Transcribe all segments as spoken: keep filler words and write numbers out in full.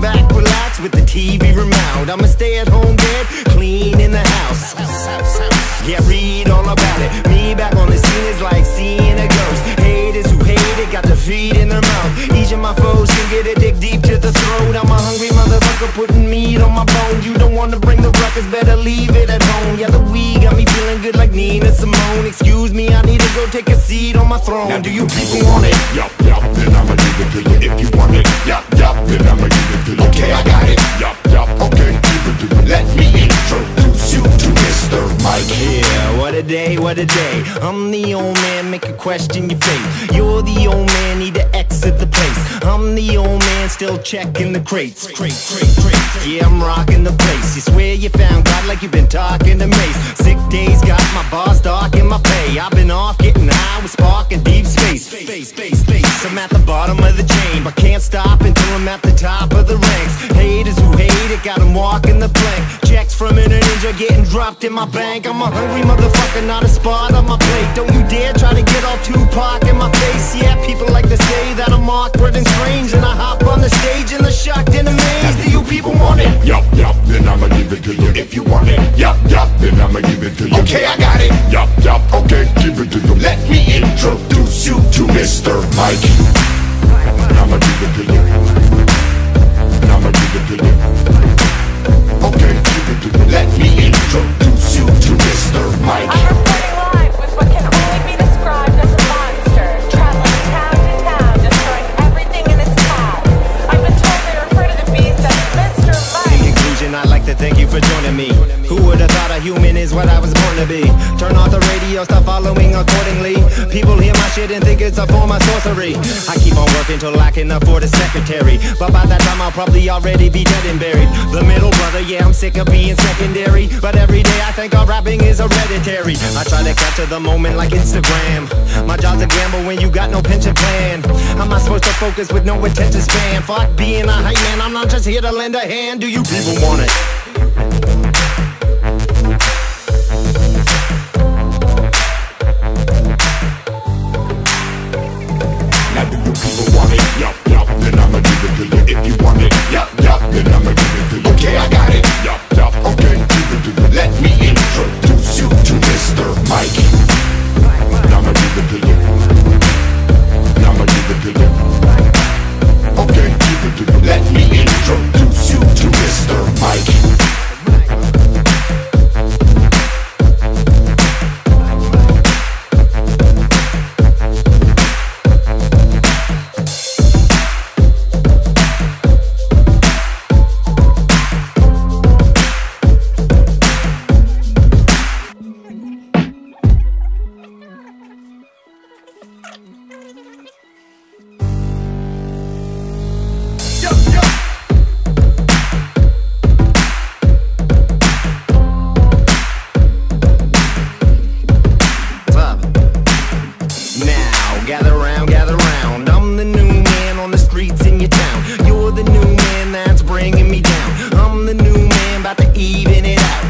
back, relax with the T V remote. I'm a stay-at-home dad, clean in the house. Yeah, read all about it. Me back on the scene is like seeing a ghost. Haters who hate it got the feet in their mouth. Each of my foes can get it, dig deep to the throat. I'm a hungry motherfucker putting meat on my bone. You don't wanna bring the ruckus, better leave it at home. Yeah, the weed got me feeling good like Nina Simone. Excuse me, I need to go take a seat on my throne. Now do you people want it? Yup, yup, then I'ma give it to you. If you want it, yup, yup, then I'ma give it to you. Okay, I got it. Yup, yup, okay, give it to you. Let me introduce you to Mister Mike. Yeah, what a day, what a day. I'm the old man, make a question your faith. You're the old man, need to exit the place. I'm the old man, still checking the crates. Crate, crate, crate. Yeah, I'm rocking the place. You swear you found God like you've been talking to Mace. Sick days got my boss dark in my pay. I've been off getting high with Spark in deep space. Space, space, space. I'm at the bottom of the chain, but can't stop until I'm at the top of the ranks. Haters who hate it, got them walking the plank. Checks from an ninja getting dropped in my bank. I'm a hungry motherfucker, not a spot on my plate. Don't you dare try to get all Tupac in my face. Yeah, people like to say that I'm awkward and strange, and I hop on the stage and they're shocked and amazed. Do you people want it? Yup, yup, then I'ma give it to you. If you want it, yup, yup, then I'ma give it to you. Okay, I got it. Yup, yup, okay, give it to you. Let me introduce you to Mister Mike. I'ma give it to you. I'ma give it to you. Okay, give it to you. Let me introduce you to Mister Mike. I'm reporting live with what can only be described as a monster, traveling town to town, destroying everything in its path. I've been told they refer to the beast as Mister Mike. In conclusion, I'd like to thank you for joining me. Who would have thought a human is what I was born to be? Turn off the radio, stop following accordingly. People hear my shit and think it's a form of sorcery. I keep on working till I can afford a secretary, but by that time I'll probably already be dead and buried. The middle brother, yeah, I'm sick of being secondary, but every day I think our rapping is hereditary. I try to capture the moment like Instagram. My job's a gamble when you got no pension plan. How am I supposed to focus with no attention span? Fuck being a hype man, I'm not just here to lend a hand. Do you people want it? Now do you people want it? Yup, yup, then I'ma give it to you. If you want it, yup, yup, then I'ma give it to you. Okay, I got it. Yup, yup, okay, give it to you. Let me introduce you to Mister Mike. I'ma give it to you. I'ma give it to you. Okay, give it to you. Let me introduce you to Mister Mike. Gather round, gather round. I'm the new man on the streets in your town. You're the new man that's bringing me down. I'm the new man about to even it out.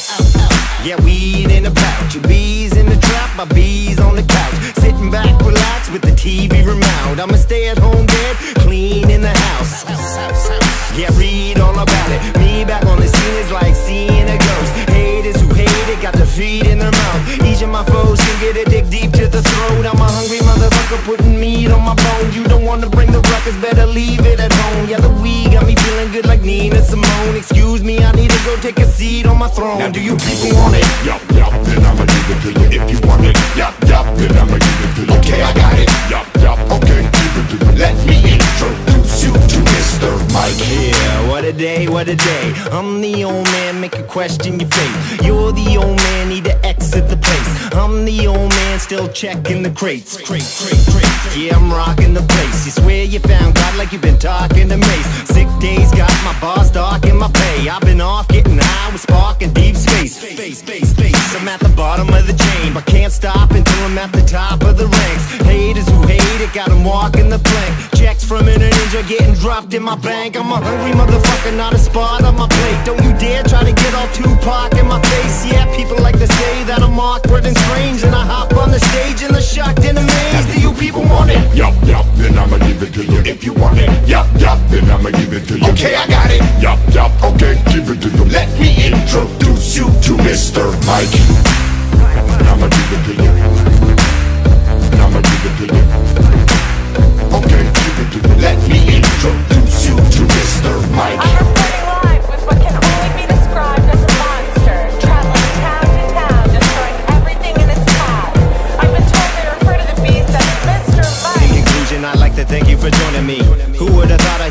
Yeah, weed in a pouch. Your bees in the trap, my bees on the couch. Sitting back, relax with the T V remote. I'm a stay-at-home dad, clean in the house. Yeah, read all about it. Me back on the scene is like seeing a ghost. Haters who hate it got the feet in their mouth. Each of my foes can get it, dig deep to the throat. I'm a hungry motherfucker putting meat on my bone. You don't wanna bring the ruckus, better leave it at home. Yeah, the weed got me feeling good like Nina Simone. Excuse me, I need to go take a seat on my throne. Now do you people want it? Yup, yup, then I'ma give it to you. If you want it, yup, yup, then I'ma give it to you. Okay, I got it. Yup, yup, okay, give it to you. Let me introduce you to Mister Mike. Yeah, what a day, what a day. I'm the old man, make a question your faith. You're the old man, need to exit the place. I'm the old man, still checking the crates. Crate, crate, crate. Yeah, I'm rocking the place. You swear you found God like you've been talking to Mace. Sick days got my boss dark in my pay. I've been off getting high with Spark in deep space. Space, space, space. I'm at the bottom of the chain, but can't stop until I'm at the top of the ranks. Haters who hate it, got them walking the plank. Checks from an ninja getting dropped in my bank. I'm a hungry motherfucker, not a spot on my plate. Don't you dare try to get all Tupac in my face. Yeah, people like to say that I'm awkward and strange, and I hop on the stage and they're shocked and amazed. Do you people want it? Yup, yup, then I'ma give it to you. If you want it, yup, yup, then I'ma give it to you. Okay, I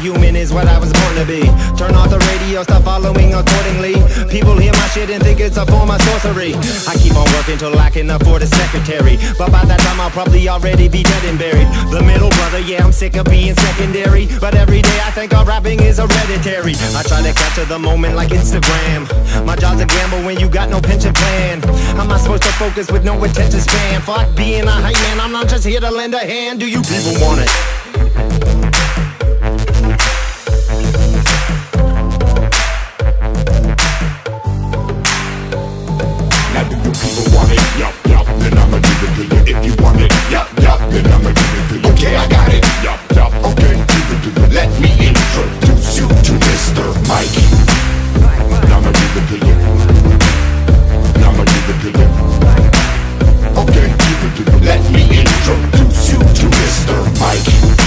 human is what I was born to be. Turn off the radio, stop following accordingly. People hear my shit and think it's a form of sorcery. I keep on working till I can afford a secretary, but by that time I'll probably already be dead and buried. The middle brother, yeah, I'm sick of being secondary, but every day I think our rapping is hereditary. I try to capture the moment like Instagram. My job's a gamble when you got no pension plan. How am I supposed to focus with no attention span? Fuck being a hype man, I'm not just here to lend a hand. Do you people want it? Now do you people want it? Yup, yup, then I'ma give it to you. If you want it, yup, yup, then I'ma give it to you. Okay, I got it. Yup, yup, okay, give it to you. Let me introduce you to Mister Mikey. Now I'ma give it to you. Now I'ma give it to you. Okay, give it to you. Let me introduce you to Mister Mikey.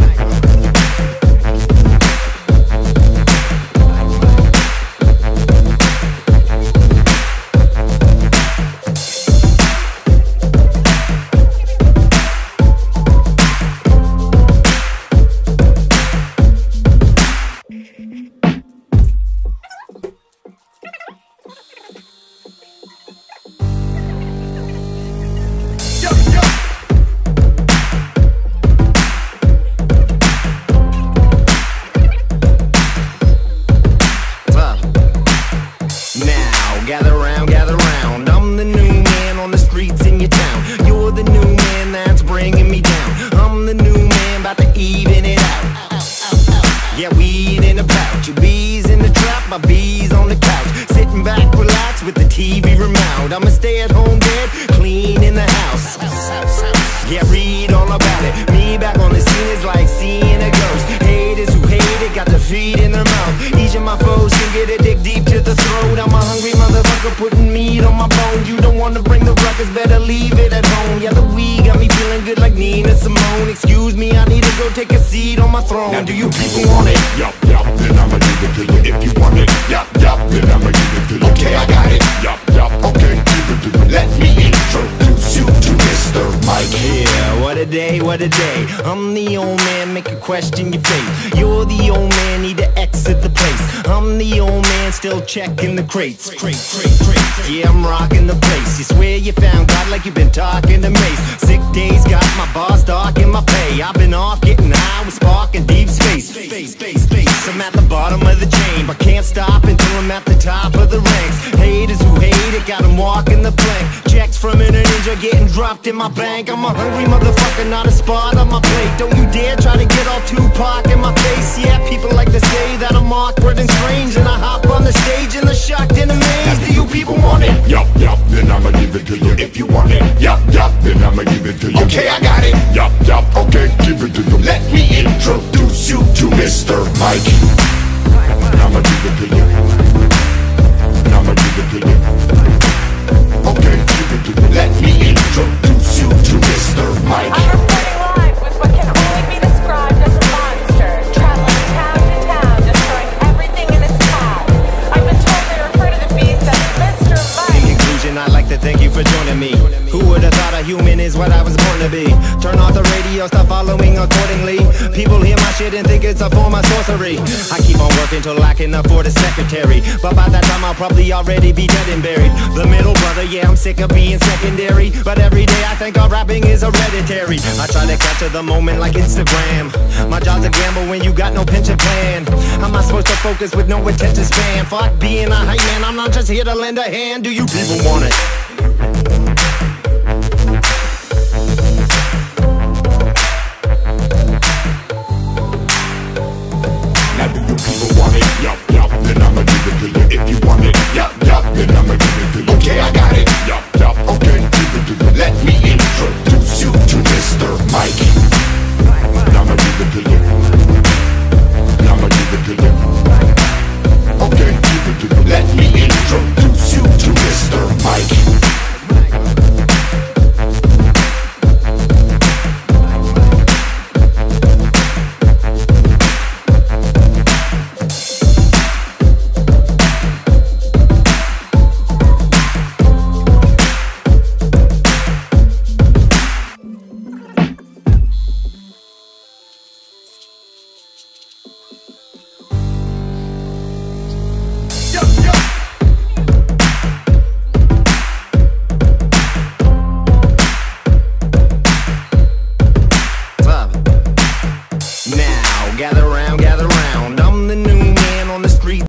Gather round, gather round. I'm the new man on the streets in your town. You're the new man that's bringing me down. I'm the new man about to even it out. Yeah, weed in a pouch. Your bees in the trap, my bees on the couch. Sitting back, relax with the T V remote. I'm a stay-at-home dad, clean in the house. Yeah, read all about it. Me back on the scene is like seeing a ghost. Haters who hate it got the feet in their mouth. Each of my foes can get it, dig deep to the throat. I'm a hungry motherfucker putting meat on my bone. You don't wanna bring the ruckus, better leave it at home. Yeah, the weed got me feeling good like Nina Simone. Excuse me, I need to go take a seat on my throne. Now do you people want it? Yup, yup, then I'ma give it to you. If you want it, yup, yup, then I'ma give it to you. Okay, I got it. Yup, yup, okay, give it to you. Let me introduce you to Mister Mikey. Yeah, what a day, what a day. I'm the old man, make you question your faith. You're the old man, need to exit the place. I'm the old man, still checking the crates. Crate, crate, crate. Yeah, I'm rocking the place. You swear you found God like you've been talking to Mace. Sick days got my boss dark in my pay. I've been off getting high with Spark in deep space. Space, space, space. I'm at the bottom of the chain, but can't stop until I'm at the top of the ranks. Haters who hate it, got them walking the plank. Checks from an ninja getting dropped in my bank. I'm a hungry motherfucker, not a spot on my plate. Don't you dare try to get all Tupac in my face. Yeah, people like to say that I'm awkward and strange, and I hop on the stage and they're shocked and amazed. Do you people want it? Yup, yup, then I'ma give it to you. If you want it, yup, yup, then I'ma give it to you. Okay, I got it. Yup, yup, okay, give it to you. Let me introduce you to Mister Mikey. Now I'ma give it to you. Now I'ma give it to you. Okay, give it to you. Let me introduce you to Mister Mikey. I'm reporting live with what can only be described as a monster, traveling town to town, destroying everything in its path. I've been told they refer to the beast as Mister In Mike. conclusion, I'd like to thank you for joining me. Who would have thought a human is what I was born to be? Turn off the radio, stop following accordingly. People hear my shit and think it's a form of sorcery. I keep on working till I can afford a secretary, but by that time I'll probably already be dead and buried. The middle brother, yeah, I'm sick of being secondary, but every day I think our rapping is hereditary. I try to capture the moment like Instagram. My job's a gamble when you got no pension plan. How am I supposed to focus with no attention span? Fuck being a hype man, I'm not just here to lend a hand. Do you people want it?